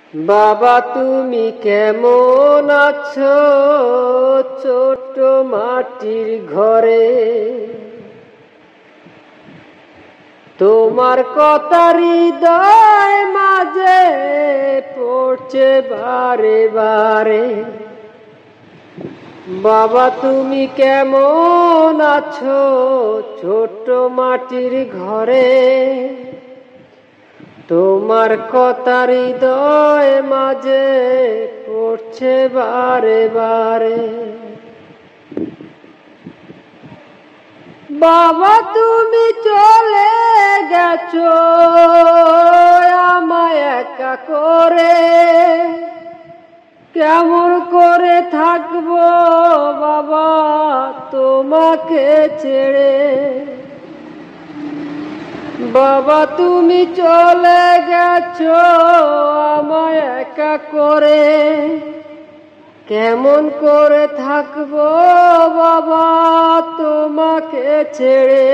বাবা তুমি কেমন আছো ছোট মাটির ঘরে? তোমার কথা হৃদয় মাঝে পড়ছে বারে বারে। বাবা তুমি কেমন আছো ছোট মাটির ঘরে? তোমার কথা হৃদয় মাঝে পড়ছে বারে বারে। বাবা তুমি চলে গেছো আমায় একা করে, কেমন করে থাকবো বাবা তোমাকে ছেড়ে? বাবা তুমি চলে গেছো আমায় একা করে, কেমন করে থাকবো বাবা তোমাকে ছেড়ে?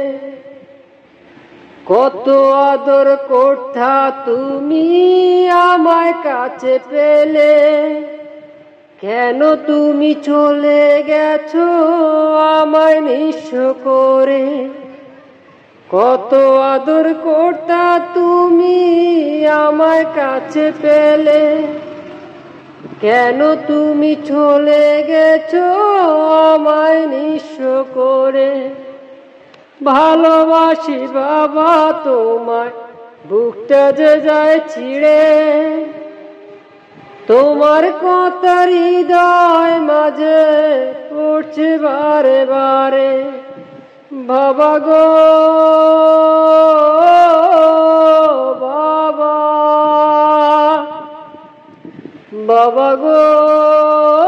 কত আদর করতা তুমি আমায় কাছে পেলে, কেন তুমি চলে গেছো আমায় নিঃস্ব করে? কত আদর করতা তুমি আমায় কাছে পেলে, কেন তুমি চলে গেছো আমায় নিঃস্ব করে? ভালোবাসি বাবা তোমায় বুকটা যে যায় ছিঁড়ে, তোমার কথা হৃদয় মাঝে পড়ছে বারে বারে। বাবা গো বাবা, বাবা গো